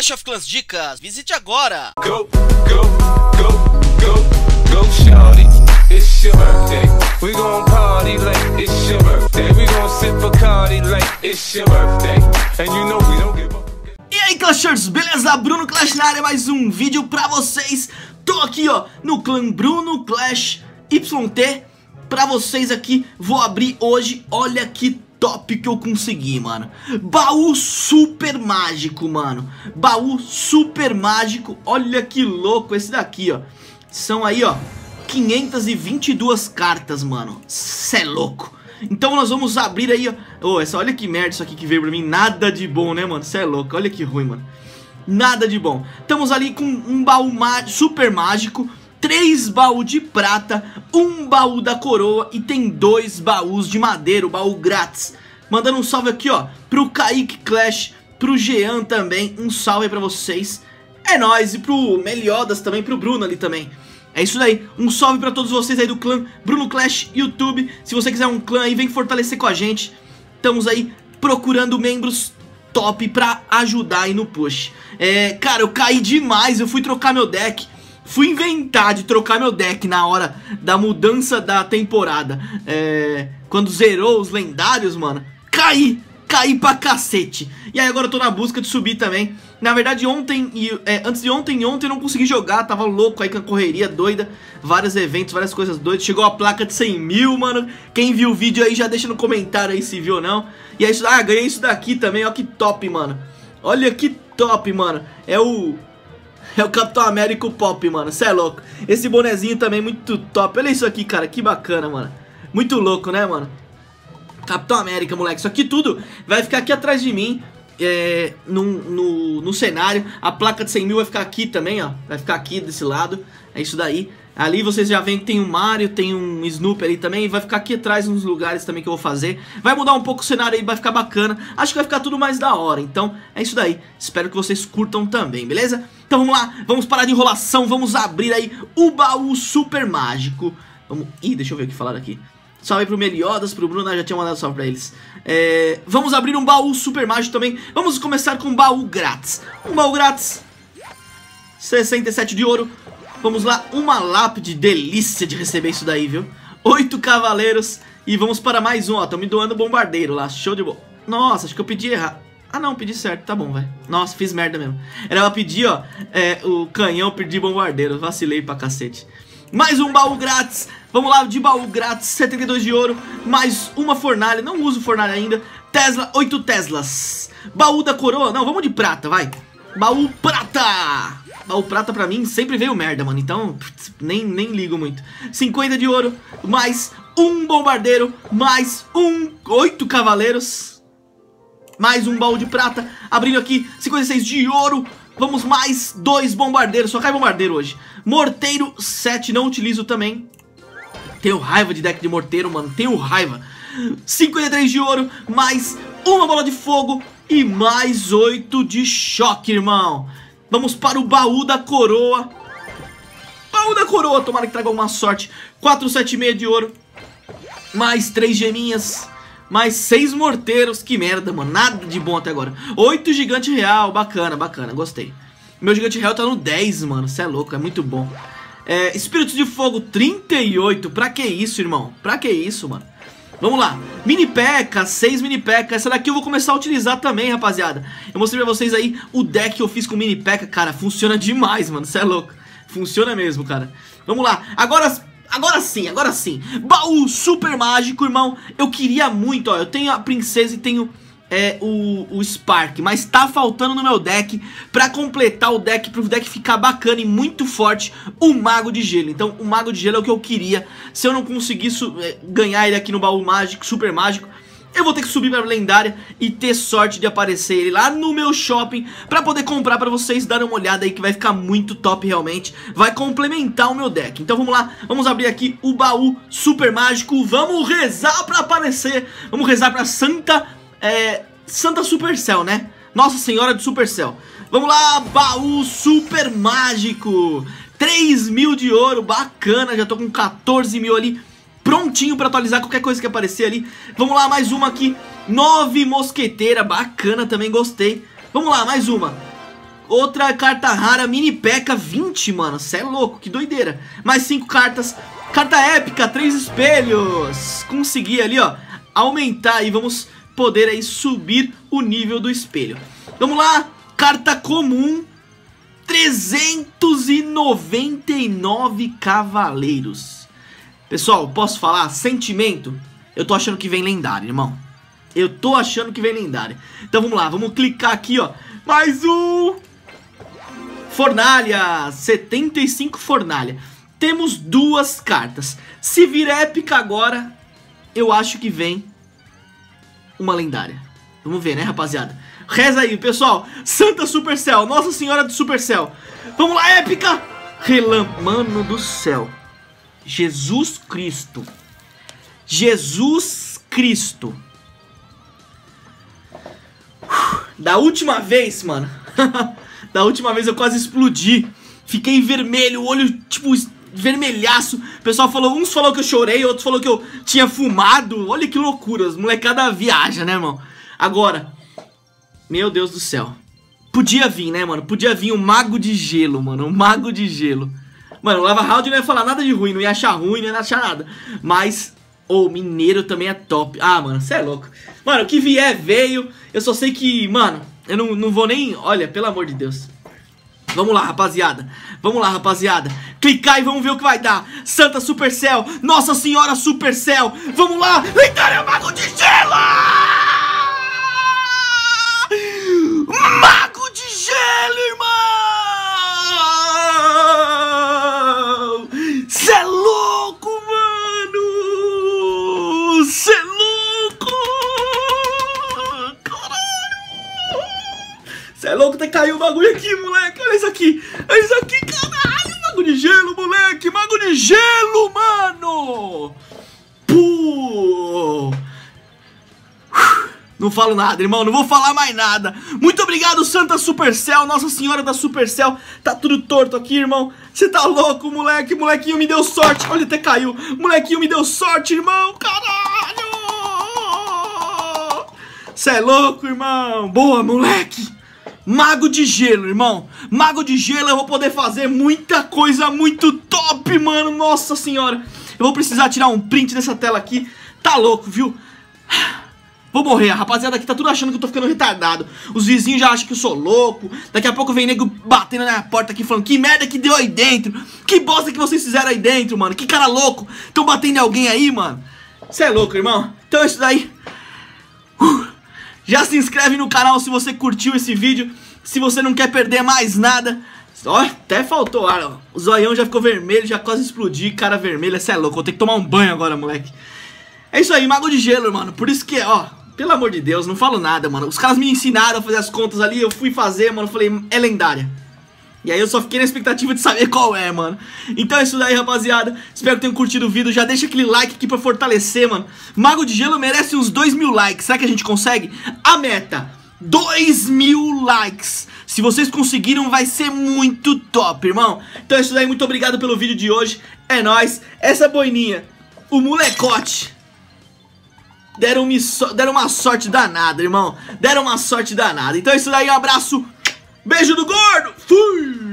Clash of Clans Dicas, visite agora! Go, go, go, go, go, shawty, it's your birthday. We gon' party like it's your birthday. We gon' sip Bacardi like it's your birthday. And you know we don't give up. E aí, Clashers, beleza? Bruno Clash na área, mais um vídeo pra vocês. Tô aqui, ó, no clã Bruno Clash YT. Pra vocês aqui, vou abrir hoje, olha que top que eu consegui, mano. Baú super mágico, mano. Baú super mágico, olha que louco esse daqui, ó. São aí, ó, 522 cartas, mano. Cê é louco. Então nós vamos abrir aí, ó. Olha que merda isso aqui que veio pra mim. Nada de bom, né, mano? Cê é louco, olha que ruim, mano. Nada de bom. Estamos ali com um baú super mágico, 3 baús de prata, 1 baú da coroa e tem 2 baús de madeira, o baú grátis. Mandando um salve aqui, ó, pro Kaique Clash, pro Jean também, um salve pra vocês. É nóis, e pro Meliodas também, pro Bruno ali também. É isso daí, um salve pra todos vocês aí do clã Bruno Clash YouTube. Se você quiser um clã aí, vem fortalecer com a gente. Estamos aí procurando membros top pra ajudar aí no push. Cara, eu caí demais, eu fui trocar meu deck. Fui inventar de trocar meu deck na hora da mudança da temporada. Quando zerou os lendários, mano. Caí pra cacete. E aí agora eu tô na busca de subir também. Na verdade ontem, antes de ontem eu não consegui jogar. Tava louco aí com a correria doida. Vários eventos, várias coisas doidas. Chegou a placa de 100 mil, mano. Quem viu o vídeo aí já deixa no comentário aí se viu ou não. E é isso, ganhei isso daqui também, ó que top, mano. Olha que top, mano. É o Capitão América Pop, mano, cê é louco. Esse bonezinho também muito top. Olha isso aqui, cara, que bacana, mano. Muito louco, né, mano. Capitão América, moleque. Isso aqui tudo vai ficar aqui atrás de mim, no cenário. A placa de 100 mil vai ficar aqui também, ó. Vai ficar aqui desse lado. É isso daí. Ali vocês já veem que tem um Mario, tem um Snoopy ali também. E vai ficar aqui atrás nos lugares também que eu vou fazer. Vai mudar um pouco o cenário aí, vai ficar bacana. Acho que vai ficar tudo mais da hora. Então é isso daí, espero que vocês curtam também, beleza? Então vamos lá, vamos parar de enrolação. Vamos abrir aí o baú super mágico. Ih, deixa eu ver o que falaram aqui. Salve pro Meliodas, pro Bruno, já tinha mandado salve pra eles. Vamos abrir um baú super mágico também. Vamos começar com um baú grátis. Um baú grátis, 67 de ouro. Vamos lá, uma lápide, delícia de receber isso daí, viu? 8 cavaleiros. E vamos para mais um, ó, estão me doando bombardeiro lá, show de bola. Nossa, acho que eu pedi errado. Ah não, pedi certo, tá bom, velho. Nossa, fiz merda mesmo. Era pra pedir, ó, o canhão, pedi bombardeiro, vacilei pra cacete. Mais um baú grátis. Vamos lá, de baú grátis, 72 de ouro. Mais uma fornalha, não uso fornalha ainda. Tesla, 8 Teslas. Baú da coroa, não, vamos de prata, vai. Baú prata. Baú prata pra mim sempre veio merda, mano. Então, nem ligo muito. 50 de ouro, mais um bombardeiro, mais 8 cavaleiros. Mais um baú de prata. Abrindo aqui, 56 de ouro. Vamos mais 2 bombardeiros. Só cai bombardeiro hoje. Morteiro 7, não utilizo também. Tenho raiva de deck de morteiro, mano. Tenho raiva. 53 de ouro, mais uma bola de fogo e mais 8 de choque, irmão. Vamos para o baú da coroa. Baú da coroa, tomara que traga uma sorte. 476 de ouro, mais 3 geminhas, mais 6 morteiros. Que merda, mano, nada de bom até agora. 8 gigante real, bacana, bacana, gostei. Meu gigante real tá no 10, mano, cê é louco, é muito bom. Espíritos de fogo, 38. Pra que isso, irmão? Pra que isso, mano? Vamos lá, mini P.E.K.K.A, 6 mini P.E.K.K.A. Essa daqui eu vou começar a utilizar também, rapaziada. Eu mostrei pra vocês aí o deck que eu fiz com mini P.E.K.K.A, cara. Funciona demais, mano, cê é louco. Funciona mesmo, cara. Vamos lá, agora sim. Baú super mágico, irmão. Eu queria muito, ó, eu tenho a princesa e tenho o Spark, mas tá faltando no meu deck, pra completar o deck, pro deck ficar bacana e muito forte, o Mago de Gelo. Então o Mago de Gelo é o que eu queria. Se eu não conseguir ganhar ele aqui no baú mágico, super mágico, eu vou ter que subir pra lendária e ter sorte de aparecer ele lá no meu shopping pra poder comprar pra vocês darem uma olhada aí, que vai ficar muito top realmente. Vai complementar o meu deck. Então vamos lá, vamos abrir aqui o baú super mágico. Vamos rezar pra aparecer. Vamos rezar pra Santa Supercell, né? Nossa Senhora de Supercell. Vamos lá, baú super mágico, 3 mil de ouro, bacana. Já tô com 14 mil ali prontinho pra atualizar qualquer coisa que aparecer ali. Vamos lá, mais uma aqui, 9 mosqueteira, bacana também, gostei. Vamos lá, mais uma. Outra carta rara, Mini P.E.K.K.A 20, mano. Cê é louco, que doideira. Mais 5 cartas. Carta épica, 3 espelhos. Consegui ali, ó, aumentar e vamos poder aí subir o nível do espelho. Vamos lá. Carta comum. 399 cavaleiros. Pessoal, posso falar? Sentimento. Eu tô achando que vem lendário, irmão. Eu tô achando que vem lendário. Então vamos lá, vamos clicar aqui, ó. Mais um. Fornalha, 75 fornalha. Temos 2 cartas. Se vir épica agora, eu acho que vem uma lendária. Vamos ver, né, rapaziada? Reza aí, pessoal. Santa Supercell, Nossa Senhora do Supercell. Vamos lá, épica. Mano do céu. Jesus Cristo. Jesus Cristo. Da última vez, mano. Da última vez eu quase explodi. Fiquei vermelho, o olho tipo vermelhaço. O pessoal falou, uns falou que eu chorei, outros falou que eu tinha fumado. Olha que loucura, os molecada viaja, né, irmão? Agora, meu Deus do céu. Podia vir, né, mano? Podia vir o Mago de Gelo, mano. O Mago de Gelo. Mano, o Lava Round não ia falar nada de ruim, não ia achar ruim, não ia achar nada. Mas o Mineiro também é top. Ah, mano, cê é louco. Mano, o que vier, veio. Eu só sei que, mano, eu não vou nem... Olha, pelo amor de Deus. Vamos lá, rapaziada. Vamos lá, rapaziada. Clicar e vamos ver o que vai dar. Santa Supercell, Nossa Senhora Supercell. Vamos lá. Lendária Mago de Gelo. Mago de Gelo, irmão. Cê é louco, mano. Cê é louco. Caralho. Cê é louco, até caiu o bagulho aqui, moleque. Olha isso aqui. Olha isso aqui, caralho. Mago de Gelo, moleque. Mago de Gelo, mano. Pô. Não falo nada, irmão, não vou falar mais nada. Muito obrigado, Santa Supercell, Nossa Senhora da Supercell. Tá tudo torto aqui, irmão. Você tá louco, moleque. Molequinho me deu sorte. Olha, até caiu. Molequinho me deu sorte, irmão. Caralho. Você é louco, irmão. Boa, moleque. Mago de Gelo, irmão. Mago de Gelo, eu vou poder fazer muita coisa muito top, mano. Nossa Senhora. Eu vou precisar tirar um print dessa tela aqui. Tá louco, viu? Vou morrer, a rapaziada aqui tá tudo achando que eu tô ficando retardado. Os vizinhos já acham que eu sou louco. Daqui a pouco vem nego batendo na porta aqui falando: que merda que deu aí dentro. Que bosta que vocês fizeram aí dentro, mano. Que cara louco. Tão batendo em alguém aí, mano. Você é louco, irmão. Então é isso daí. Já se inscreve no canal se você curtiu esse vídeo. Se você não quer perder mais nada. Ó, até faltou ar, ó. O zoião já ficou vermelho, já quase explodi. Cara vermelha, você é louco. Vou ter que tomar um banho agora, moleque. É isso aí, Mago de Gelo, mano. Por isso que, ó, pelo amor de Deus, não falo nada, mano. Os caras me ensinaram a fazer as contas ali, eu fui fazer, mano, falei, é lendária. E aí eu só fiquei na expectativa de saber qual é, mano. Então é isso daí, rapaziada. Espero que tenham curtido o vídeo. Já deixa aquele like aqui pra fortalecer, mano. Mago de Gelo merece uns 2.000 likes. Será que a gente consegue? A meta, 2.000 likes. Se vocês conseguiram, vai ser muito top, irmão. Então é isso daí, muito obrigado pelo vídeo de hoje. É nóis. Essa boininha, o molecote, deram uma sorte danada, irmão. Deram uma sorte danada. Então é isso daí, um abraço. Beijo do gordo. Fui.